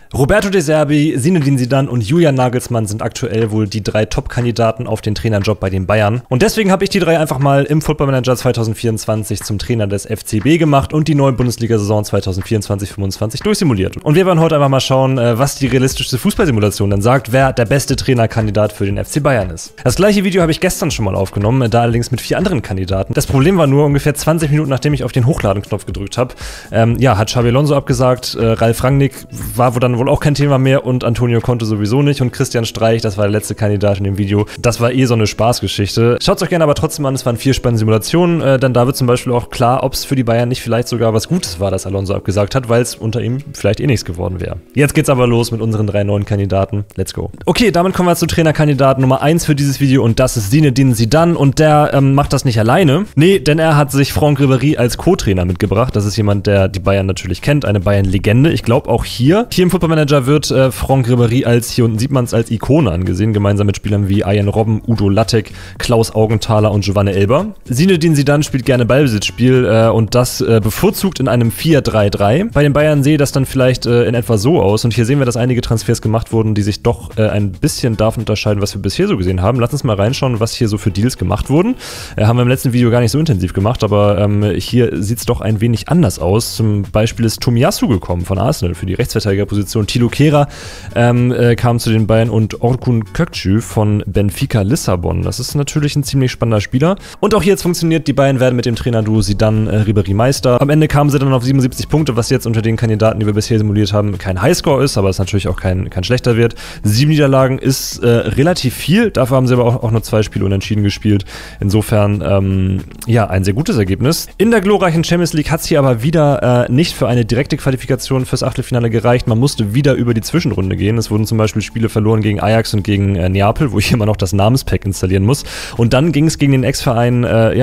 Roberto De Zerbi, Zinedine Zidane und Julian Nagelsmann sind aktuell wohl die 3 Top-Kandidaten auf den Trainerjob bei den Bayern. Und deswegen habe ich die 3 einfach mal im Football Manager 2024 zum Trainer des FCB gemacht und die neue Bundesliga-Saison 2024-25 durchsimuliert. Und wir werden heute einfach mal schauen, was die realistischste Fußballsimulation dann sagt, wer der beste Trainerkandidat für den FC Bayern ist. Das gleiche Video habe ich gestern schon mal aufgenommen, da allerdings mit 4 anderen Kandidaten. Das Problem war nur, ungefähr 20 Minuten nachdem ich auf den Hochladen-Knopf gedrückt habe, hat Xabi Alonso abgesagt, Ralf Rangnick war dann wohl auch kein Thema mehr und Antonio Conte sowieso nicht und Christian Streich, das war der letzte Kandidat in dem Video. Das war so eine Spaßgeschichte. Schaut es euch gerne aber trotzdem an, es waren 4 spannende Simulationen, denn da wird zum Beispiel auch klar, ob es für die Bayern nicht vielleicht sogar was Gutes war, dass Alonso abgesagt hat, weil es unter ihm vielleicht nichts geworden wäre. Jetzt geht's aber los mit unseren 3 neuen Kandidaten. Let's go. Okay, damit kommen wir zu Trainerkandidat Nummer 1 für dieses Video und das ist Zinedine Zidane und der macht das nicht alleine. Nee, denn er hat sich Franck Ribéry als Co-Trainer mitgebracht. Das ist jemand, der die Bayern natürlich kennt, eine Bayern-Legende. Ich glaube auch hier im Football Manager wird Franck Ribéry hier unten sieht man es als Ikone angesehen, gemeinsam mit Spielern wie Arjen Robben, Udo Lattek, Klaus Augenthaler und Giovanni Elber. Zinedine Zidane spielt gerne Ballbesitzspiel und das bevorzugt in einem 4-3-3. Bei den Bayern sehe das dann vielleicht in etwa so aus und hier sehen wir, dass einige Transfers gemacht wurden, die sich doch ein bisschen davon unterscheiden, was wir bisher so gesehen haben. Lass uns mal reinschauen, was hier so für Deals gemacht wurden. Haben wir im letzten Video gar nicht so intensiv gemacht, aber hier sieht es doch ein wenig anders aus. Zum Beispiel ist Tomiyasu gekommen von Arsenal für die Rechtsverteidigerposition. Thilo Kehrer kam zu den Bayern und Orkun Kökçü von Benfica Lissabon. Das ist natürlich ein ziemlich spannender Spieler. Und auch hier jetzt funktioniert, die Bayern werden mit dem Trainerduo Zidane-Ribéry Meister. Am Ende kamen sie dann auf 77 Punkte, was jetzt unter den Kandidaten, die wir bisher simuliert haben, kein Highscore ist, aber es natürlich auch kein schlechter Wert. 7 Niederlagen ist relativ viel, dafür haben sie aber auch nur 2 Spiele unentschieden gespielt. Insofern, ein sehr gutes Ergebnis. In der glorreichen Champions League hat es hier aber wieder nicht für eine direkte Qualifikation fürs Achtelfinale gereicht. Man musste wieder über die Zwischenrunde gehen. Es wurden zum Beispiel Spiele verloren gegen Ajax und gegen Neapel, wo ich immer noch das Namenspack installieren muss. Und dann ging es gegen den Ex-Verein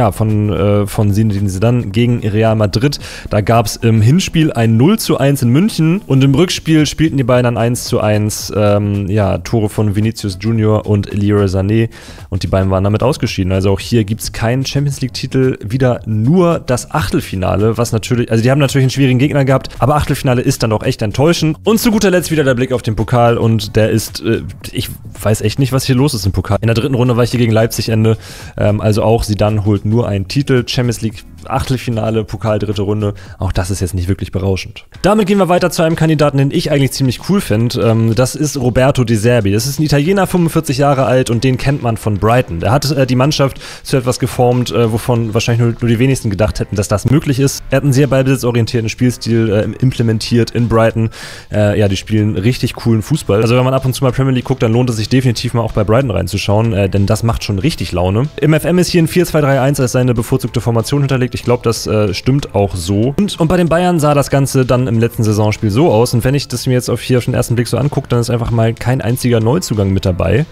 von Zinedine Zidane gegen Real Madrid. Da gab es im Hinspiel ein 0:1 in München und im Rückspiel spielten die beiden dann 1:1 Tore von Vinicius Junior und Leroy Sané und die beiden waren damit ausgeschieden. Also auch hier gibt es keinen Champions-League-Titel, wieder nur das Achtelfinale, was natürlich, also die haben natürlich einen schwierigen Gegner gehabt, aber Achtelfinale ist dann auch echt enttäuschend. Und zu guter Letzt wieder der Blick auf den Pokal und der ist, ich weiß echt nicht, was hier los ist im Pokal. In der 3. Runde war ich hier gegen Leipzig Ende, also auch Zidane holt nur einen Titel, Champions League Achtelfinale, Pokal, 3. Runde. Auch das ist jetzt nicht wirklich berauschend. Damit gehen wir weiter zu einem Kandidaten, den ich eigentlich ziemlich cool finde. Das ist Roberto De Zerbi. Das ist ein Italiener, 45 Jahre alt und den kennt man von Brighton. Der hat die Mannschaft zu etwas geformt, wovon wahrscheinlich nur die wenigsten gedacht hätten, dass das möglich ist. Er hat einen sehr ballbesitzorientierten Spielstil implementiert in Brighton. Die spielen richtig coolen Fußball. Also wenn man ab und zu mal Premier League guckt, dann lohnt es sich definitiv mal auch bei Brighton reinzuschauen, denn das macht schon richtig Laune. Im FM ist hier ein 4-2-3-1 als seine bevorzugte Formation hinterlegt. Ich glaube, das stimmt auch so. Und bei den Bayern sah das Ganze dann im letzten Saisonspiel so aus. Und wenn ich das mir jetzt auf den ersten Blick so angucke, dann ist einfach mal kein einziger Neuzugang mit dabei.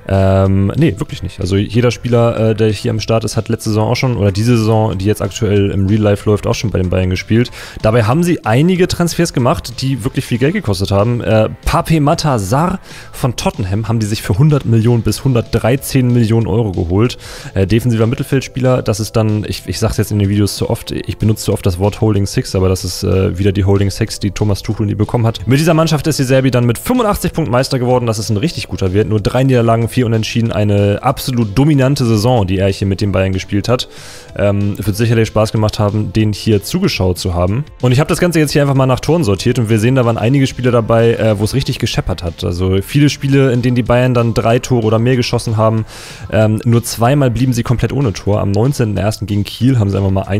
Nee, wirklich nicht. Also jeder Spieler, der hier am Start ist, hat letzte Saison auch schon, oder diese Saison, die jetzt aktuell im Real Life läuft, auch schon bei den Bayern gespielt. Dabei haben sie einige Transfers gemacht, die wirklich viel Geld gekostet haben. Pape Matar Sarr von Tottenham haben die sich für 100 Millionen bis 113 Millionen Euro geholt. Defensiver Mittelfeldspieler, das ist dann, ich sag's jetzt in den Videos zu oft, ich benutze zu oft das Wort Holding Six, aber das ist wieder die Holding Six, die Thomas Tuchel nie bekommen hat. Mit dieser Mannschaft ist De Zerbi dann mit 85 Punkten Meister geworden, das ist ein richtig guter Wert. Nur 3 Niederlagen, 4 Unentschieden, eine absolut dominante Saison, die er hier mit den Bayern gespielt hat. Wird sicherlich Spaß gemacht haben, den hier zugeschaut zu haben. Und ich habe das Ganze jetzt hier einfach mal nach Toren sortiert und wir sehen, da waren einige Spiele dabei, wo es richtig gescheppert hat. Also viele Spiele, in denen die Bayern dann 3 Tore oder mehr geschossen haben. Nur 2-mal blieben sie komplett ohne Tor. Am 19.01. gegen Kiel haben sie einfach mal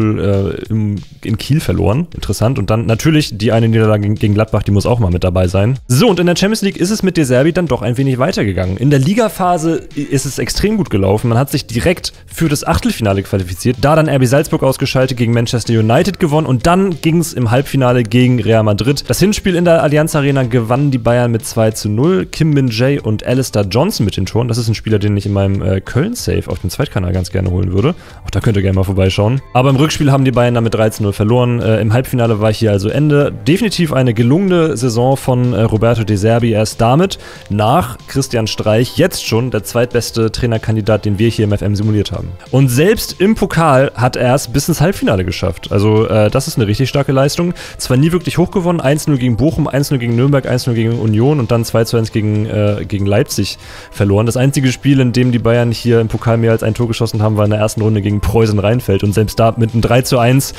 1:0 in Kiel verloren. Interessant. Und dann natürlich die eine Niederlage gegen Gladbach, die muss auch mal mit dabei sein. So, und in der Champions League ist es mit De Zerbi dann doch ein wenig weitergegangen. In der Ligaphase ist es extrem gut gelaufen. Man hat sich direkt für das Achtelfinale qualifiziert. Da dann RB Salzburg ausgeschaltet, gegen Manchester United gewonnen und dann ging es im Halbfinale gegen Real Madrid. Das Hinspiel in der Allianz Arena gewannen die Bayern mit 2:0. Kim Min-jae und Alistair Johnson mit den Toren. Das ist ein Spieler, den ich in meinem Köln-Save auf dem Zweitkanal ganz gerne holen würde. Auch da könnt ihr gerne mal vorbeischauen. anschauen. Aber im Rückspiel haben die Bayern damit 13-0 verloren. Im Halbfinale war hier also Ende. Definitiv eine gelungene Saison von Roberto De Zerbi. Er ist damit nach Christian Streich jetzt schon der zweitbeste Trainerkandidat, den wir hier im FM simuliert haben. Und selbst im Pokal hat er es bis ins Halbfinale geschafft. Also das ist eine richtig starke Leistung. Zwar nie wirklich hoch gewonnen, 1-0 gegen Bochum, 1-0 gegen Nürnberg, 1-0 gegen Union und dann 2-1 gegen Leipzig verloren. Das einzige Spiel, in dem die Bayern hier im Pokal mehr als ein Tor geschossen haben, war in der ersten Runde gegen Preußen Rheinfeld. Und selbst da mit einem 3-1,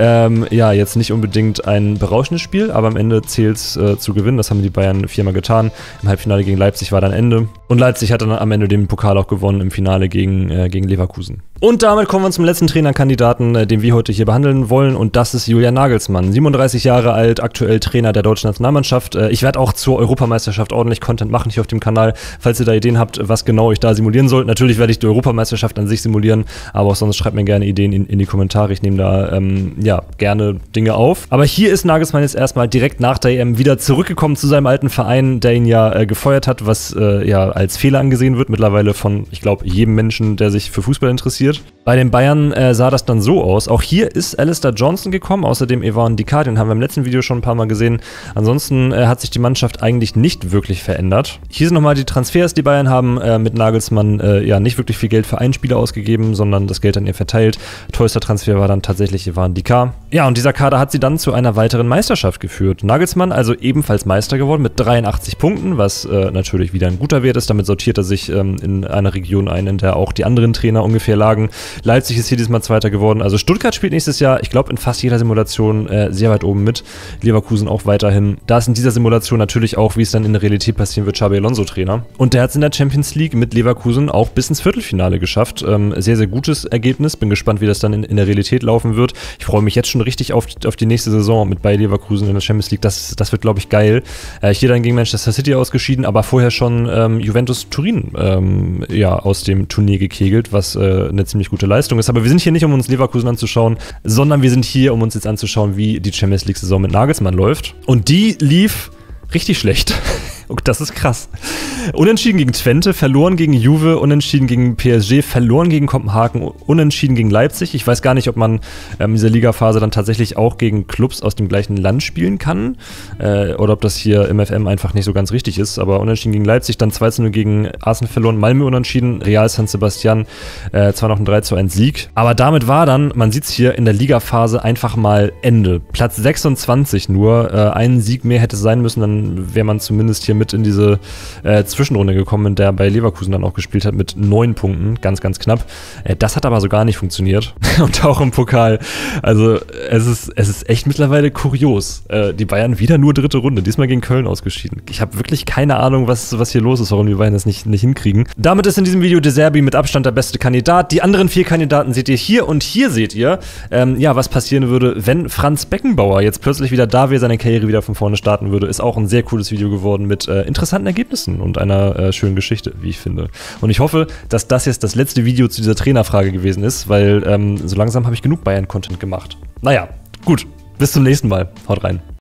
ja, jetzt nicht unbedingt ein berauschendes Spiel, aber am Ende zählt es zu gewinnen. Das haben die Bayern 4-mal getan. Im Halbfinale gegen Leipzig war dann Ende. Und Leipzig hat dann am Ende den Pokal auch gewonnen im Finale gegen Leverkusen. Und damit kommen wir zum letzten Trainerkandidaten, den wir heute hier behandeln wollen. Und das ist Julian Nagelsmann. 37 Jahre alt, aktuell Trainer der deutschen Nationalmannschaft. Ich werde auch zur Europameisterschaft ordentlich Content machen hier auf dem Kanal. Falls ihr da Ideen habt, was genau ich da simulieren soll. Natürlich werde ich die Europameisterschaft an sich simulieren, aber auch sonst schreibt mir gerne Ideen in die Kommentare. Ich nehme da ja, gerne Dinge auf. Aber hier ist Nagelsmann jetzt erstmal direkt nach der EM wieder zurückgekommen zu seinem alten Verein, der ihn ja gefeuert hat, was ja als Fehler angesehen wird. Mittlerweile von, ich glaube, jedem Menschen, der sich für Fußball interessiert. Bei den Bayern sah das dann so aus. Auch hier ist Alistair Johnson gekommen, außerdem Evan Dikar, den haben wir im letzten Video schon ein paar Mal gesehen. Ansonsten hat sich die Mannschaft eigentlich nicht wirklich verändert. Hier sind nochmal die Transfers. Die Bayern haben mit Nagelsmann ja nicht wirklich viel Geld für einen Spieler ausgegeben, sondern das Geld dann eher verteilt. Teuerster Transfer war dann tatsächlich Evan Dikar. Ja, und dieser Kader hat sie dann zu einer weiteren Meisterschaft geführt. Nagelsmann also ebenfalls Meister geworden mit 83 Punkten, was natürlich wieder ein guter Wert ist. Damit sortiert er sich in einer Region ein, in der auch die anderen Trainer ungefähr lagen. Leipzig ist hier diesmal Zweiter geworden. Also Stuttgart spielt nächstes Jahr, ich glaube, in fast jeder Simulation sehr weit oben mit. Leverkusen auch weiterhin. Da ist in dieser Simulation natürlich auch, wie es dann in der Realität passieren wird, Xabi Alonso Trainer. Und der hat es in der Champions League mit Leverkusen auch bis ins Viertelfinale geschafft. Sehr, sehr gutes Ergebnis. Bin gespannt, wie das dann in der Realität laufen wird. Ich freue mich jetzt schon richtig auf die nächste Saison mit Bayer Leverkusen in der Champions League. Das wird, glaube ich, geil. Hier dann gegen Manchester City ausgeschieden, aber vorher schon Juventus Turin ja, aus dem Turnier gekegelt, was eine ziemlich gute Leistung ist. Aber wir sind hier nicht, um uns Leverkusen anzuschauen, sondern wir sind hier, um uns jetzt anzuschauen, wie die Champions League-Saison mit Nagelsmann läuft. Und die lief richtig schlecht. Oh, das ist krass. Unentschieden gegen Twente, verloren gegen Juve, unentschieden gegen PSG, verloren gegen Kopenhagen, unentschieden gegen Leipzig. Ich weiß gar nicht, ob man in dieser Ligaphase dann tatsächlich auch gegen Clubs aus dem gleichen Land spielen kann oder ob das hier im FM einfach nicht so ganz richtig ist. Aber unentschieden gegen Leipzig, dann 2-0 gegen Arsenal verloren, Malmö unentschieden, Real San Sebastian zwar noch ein 3-1 Sieg. Aber damit war dann, man sieht es hier, in der Ligaphase einfach mal Ende. Platz 26 nur, einen Sieg mehr hätte sein müssen, dann wäre man zumindest hier mit in diese Zwischenrunde gekommen, in der bei Leverkusen dann auch gespielt hat mit 9 Punkten, ganz, ganz knapp. Das hat aber so gar nicht funktioniert und auch im Pokal. Also es ist echt mittlerweile kurios. Die Bayern wieder nur dritte Runde, diesmal gegen Köln ausgeschieden. Ich habe wirklich keine Ahnung, was hier los ist, warum die Bayern das nicht hinkriegen. Damit ist in diesem Video De Zerbi mit Abstand der beste Kandidat. Die anderen 4 Kandidaten seht ihr hier und hier seht ihr, ja, was passieren würde, wenn Franz Beckenbauer jetzt plötzlich wieder da wäre, seine Karriere wieder von vorne starten würde. Ist auch ein sehr cooles Video geworden mit interessanten Ergebnissen und einer schönen Geschichte, wie ich finde. Und ich hoffe, dass das jetzt das letzte Video zu dieser Trainerfrage gewesen ist, weil so langsam habe ich genug Bayern-Content gemacht. Naja, gut. Bis zum nächsten Mal. Haut rein.